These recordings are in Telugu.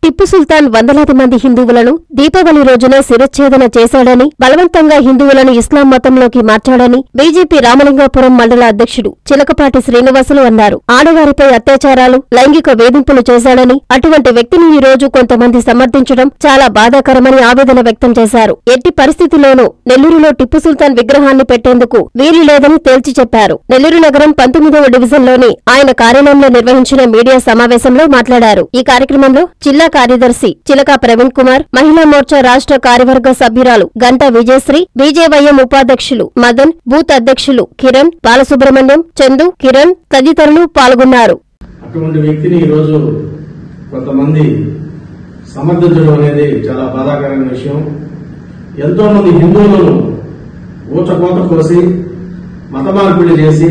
టిప్పు సుల్తాన్ వందలాది మంది హిందువులను దీపావళి రోజున శిరచ్ఛేదన చేశాడని, బలవంతంగా హిందువులను ఇస్లాం మతంలోకి మార్చాడని బీజేపీ రామలింగాపురం మండల అధ్యక్షుడు చిలకపాటి శ్రీనివాసులు అన్నారు. ఆడవారిపై అత్యాచారాలు, లైంగిక వేధింపులు చేశాడని, అటువంటి వ్యక్తిని ఈ రోజు కొంతమంది సమర్థించడం చాలా బాధాకరమని ఆవేదన వ్యక్తం చేశారు. ఎట్టి పరిస్థితుల్లోనూ నెల్లూరులో టిప్పు సుల్తాన్ విగ్రహాన్ని పెట్టేందుకు వీలు లేదని తేల్చి చెప్పారు. నెల్లూరు నగరం 19వ డివిజన్లోని ఆయన కార్యాలయంలో నిర్వహించిన మీడియా సమావేశంలో మాట్లాడారు. ఈ కార్యక్రమంలో జిల్లా కార్యదర్శి చిలక ప్రవీణ్ కుమార్, మహిళా మోర్చా రాష్ట్ర కార్యవర్గ సభ్యురాలు గంటా విజయశ్రీ, బీజేవైఎం ఉపాధ్యక్షులు మదన్, బూత్ అధ్యక్షులు కిరణ్, బాలసుబ్రహ్మణ్యం, చందు, కిరణ్ తదితరులు పాల్గొన్నారు. అటువంటి వ్యక్తిని ఈరోజు కొంతమంది సమర్థించడం అనేది చాలా బాధాకరమైన విషయం. ఎంతో మంది హిందువులను ఊచకోత కోసి మత మార్పిడి చేసి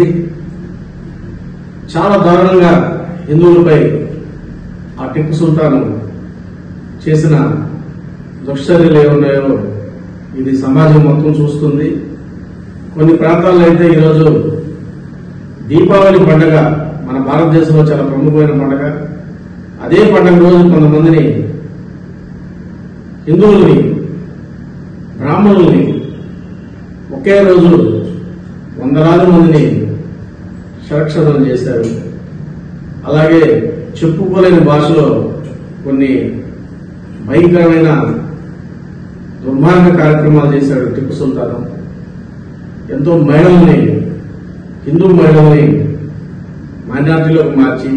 చాలా దారుణంగా హిందువులపై ఆ టిప్పు సుల్తాన్ చేసిన దుశ్చర్యలు ఏమున్నాయో ఇది సమాజం మొత్తం చూస్తుంది. కొన్ని ప్రాంతాల్లో అయితే ఈరోజు దీపావళి పండుగ మన భారతదేశంలో చాలా ప్రముఖమైన పండుగ. అదే పండుగ రోజు కొంతమందిని హిందువుల్ని, బ్రాహ్మణుల్ని ఒకే రోజు వందలాది మందిని శిరచ్ఛేదనం చేశారు. అలాగే చెప్పుకోలేని భాషలో కొన్ని భయంకరమైన దుర్మార్గ కార్యక్రమాలు చేశాడు టిప్పు సుల్తాన్. ఎంతో మహిళల్ని, హిందూ మహిళల్ని మైనారిటీలోకి మార్చి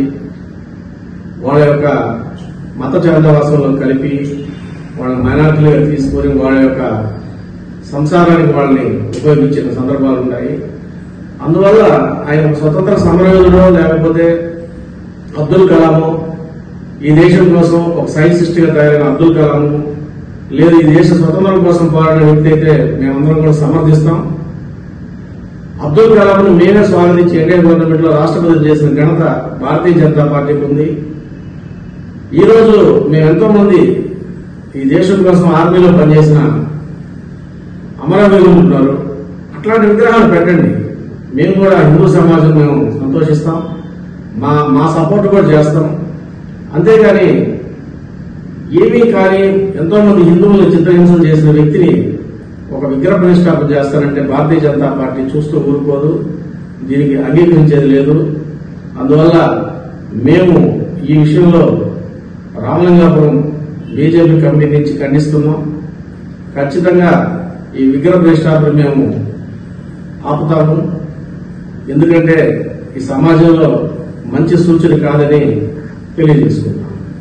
వాళ్ళ యొక్క మత ఛాందవాసంలో కలిపి వాళ్ళ మైనారిటీలుగా తీసుకొని వాళ్ళ యొక్క సంసారానికి వాళ్ళని ఉపయోగించిన సందర్భాలు ఉన్నాయి. అందువల్ల ఆయన స్వతంత్ర సమరయోధుడో లేకపోతే అబ్దుల్ కలాము, ఈ దేశం కోసం ఒక సైంటిస్ట్ గా తయారైన అబ్దుల్ కలాము, లేదు ఈ దేశ స్వతంత్రం కోసం పోరాడిన వ్యక్తి అయితే మేమందరం కూడా సమర్థిస్తాం. అబ్దుల్ కలాంను మేమే స్వాగతించి ఎన్డీఏ గవర్నమెంట్ లో రాష్ట్రపతి చేసిన ఘనత భారతీయ జనతా పార్టీకి ఉంది. ఈ రోజు మేమెంతో మంది ఈ దేశం కోసం ఆర్మీలో పనిచేసిన అమరవీరులు ఉంటున్నారు. అట్లాంటి విగ్రహాలు పెట్టండి, మేము కూడా హిందూ సమాజం మేము సంతోషిస్తాం, మా సపోర్ట్ కూడా చేస్తాం. అంతేగాని ఏమీ కానీ ఎంతో మంది హిందువులను చిత్రహింసలు చేసిన వ్యక్తిని ఒక విగ్రహ ప్రతిష్టాపన చేస్తానంటే భారతీయ జనతా పార్టీ చూస్తూ ఊరుకోదు, దీనికి అంగీకరించేది లేదు. అందువల్ల మేము ఈ విషయంలో రామలింగాపురం బీజేపీ కమిటీ నుంచి ఖండిస్తున్నాం. ఖచ్చితంగా ఈ విగ్రహ ప్రతిష్టాపన మేము ఆపుతాము. ఎందుకంటే ఈ సమాజంలో మంచి సూచన కాదని తెలియజేసుకుంటాం.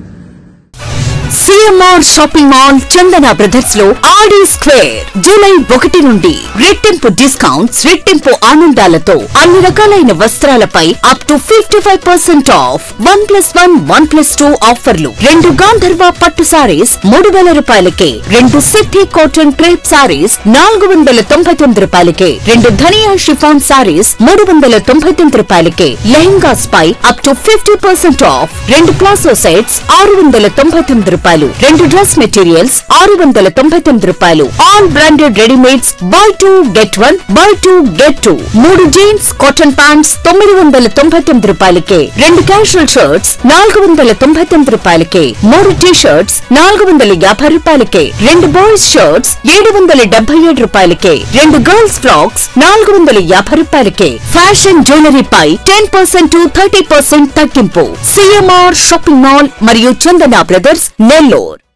CMR shopping mall Chandana brothers లో ఆడి స్క్వేర్ జూలై 1 నుండి రెట్టింపు డిస్కౌంట్స్, రెట్టింపు ఆనందాలతో అన్ని రకాలైన వస్త్రాలపై అప్ టు 55% ఆఫ్. 1+1, 1+2 ఆఫర్లు. 2 గాంధర్వ పట్టు సారీస్ 3000 రూపాయలకే, 2 సిద్ధి కాటన్ క్రేప్ సారీస్ 499 రూపాయలకే, 2 ధనియా షిఫాన్ సారీస్ 399 రూపాయలకే, లెహంగాస్ పై up to 50% off. 2 palazzo sets 699 రూపాయలు, 2 డ్రెస్ మెటీరియల్స్ 699 రూపాయలు. All branded readymades buy 2 get 1, buy 2 get 2. 3 jeans cotton pants 999 రూపాయలకే, 2 క్యాజువల్ షర్ట్స్ 499 రూపాయలకే, 3 టీ షర్ట్స్ 450 రూపాయలకే, 2 బాయ్స్ షర్ట్స్ 777 రూపాయలకే, 2 గర్ల్స్ ఫ్రాక్స్ 450 రూపాయలకే. ఫ్యాషన్ జ్యువెలరీపై 10% to 30% తగ్గింపు. సిఎంఆర్ షాపింగ్ మాల్ మరియు చందన బ్రదర్స్ నెల్లూరు.